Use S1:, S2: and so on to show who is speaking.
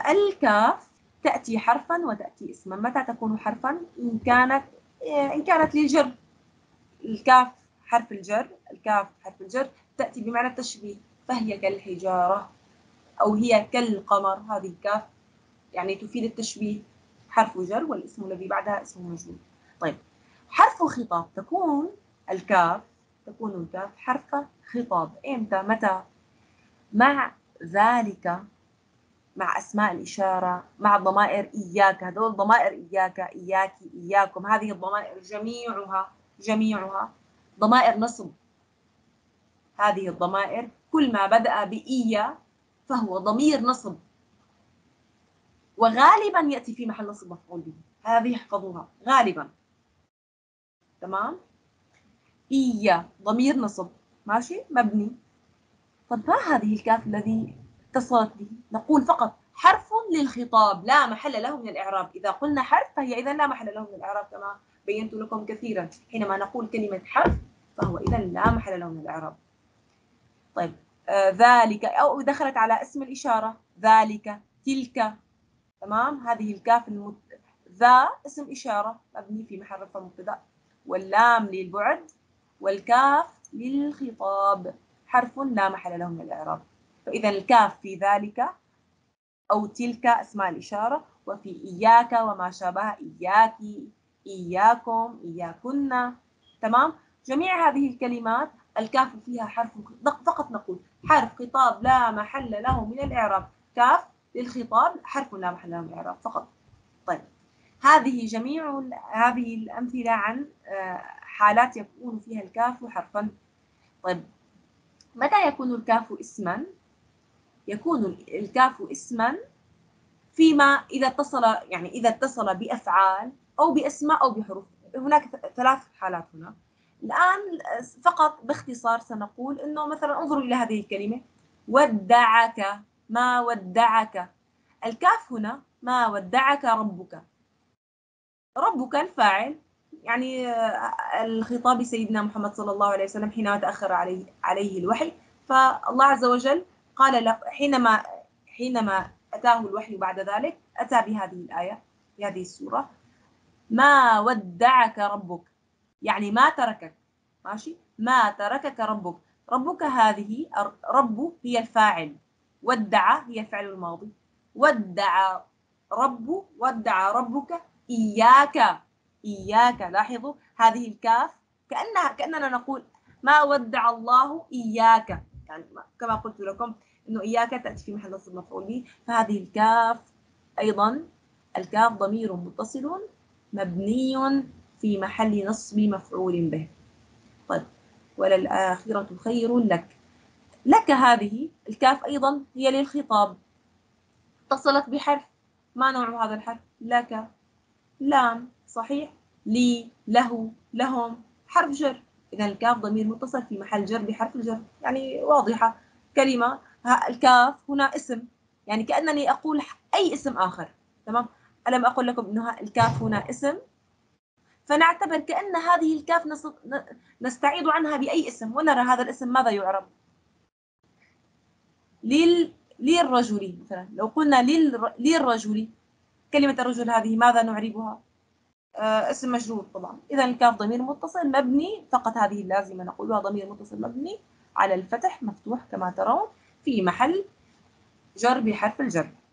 S1: الكاف تأتي حرفا وتأتي اسما. متى تكون حرفا؟ إن كانت للجر. الكاف حرف الجر، الكاف حرف الجر تأتي بمعنى التشبيه، فهي كالحجارة أو هي كالقمر. هذه الكاف يعني تفيد التشبيه، حرف جر والاسم الذي بعدها اسم مجرور. طيب حرف خطاب، تكون الكاف حرف خطاب. إمتى؟ متى؟ مع ذلك، مع أسماء الإشارة، مع ضمائر إياك. هذول ضمائر إياك، إياكي، إياكم، هذه الضمائر جميعها ضمائر نصب. هذه الضمائر كل ما بدأ بإيا فهو ضمير نصب، وغالبا يأتي في محل نصب مفعول به. هذه احفظوها غالبا. تمام؟ إيا ضمير نصب، ماشي، مبني. طب ما هذه الكاف الذي اتصلت به؟ نقول فقط حرف للخطاب لا محل له من الإعراب. إذا قلنا حرف فهي إذا لا محل له من الإعراب، كما بينت لكم كثيرا. حينما نقول كلمة حرف فهو إذا لا محل له من الإعراب. طيب ذلك، أو دخلت على اسم الإشارة، ذلك، تلك. تمام؟ هذه الكاف ذا اسم إشارة مبني في محل رفع مبتدأ، واللام للبعد، والكاف للخطاب، حرف لا محل له من الإعراب. فإذا الكاف في ذلك أو تلك اسماء الإشارة، وفي إياك وما شابه، إياكي، إياكم، إياكن. تمام؟ جميع هذه الكلمات الكاف فيها حرف، فقط نقول حرف خطاب لا محل له من الإعراب. كاف للخطاب حرف لا محل له من الإعراب فقط. طيب هذه جميع هذه الأمثلة عن حالات يكون فيها الكاف حرفا. طيب متى يكون الكاف اسما؟ يكون الكاف اسما فيما إذا اتصل بأفعال أو بأسماء أو بحروف. هناك 3 حالات هنا. الآن فقط باختصار سنقول إنه مثلا انظروا إلى هذه الكلمة ودعك. ما ودعك، الكاف هنا ما ودعك ربك. ربك الفاعل، يعني الخطاب سيدنا محمد صلى الله عليه وسلم حينما تأخر عليه الوحي، فالله عز وجل قال له حينما أتاه الوحي بعد ذلك أتى بهذه الآية في هذه السورة: ما ودعك ربك، يعني ما تركك. ماشي؟ ما تركك ربك. ربك هذه رب هي الفاعل، ودع هي الفعل الماضي. ودع ربك إياك. لاحظوا هذه الكاف كأننا نقول ما ودع الله إياك، يعني كما قلت لكم إنه إياك تأتي في محل نصب مفعول به. فهذه الكاف أيضا الكاف ضمير متصل مبني في محل نصب مفعول به. طيب وللآخرة خير لك. لك هذه الكاف أيضا هي للخطاب، اتصلت بحرف. ما نوع هذا الحرف؟ لك، لام، صحيح، لي، له، لهم، حرف جر. إذا الكاف ضمير متصل في محل جر بحرف الجر، يعني واضحة كلمة. الكاف هنا اسم، يعني كأنني أقول أي اسم آخر. تمام؟ ألم أقول لكم أنها الكاف هنا اسم؟ فنعتبر كأن هذه الكاف نستعيض عنها بأي اسم ونرى هذا الاسم ماذا يعرب. للرجل مثلا، لو قلنا للرجل، كلمة الرجل هذه ماذا نعربها؟ اسم مجرور طبعا. إذا الكاف ضمير متصل مبني، فقط هذه اللازمة نقولها ضمير متصل مبني على الفتح مفتوح كما ترون في محل جر بحرف الجر.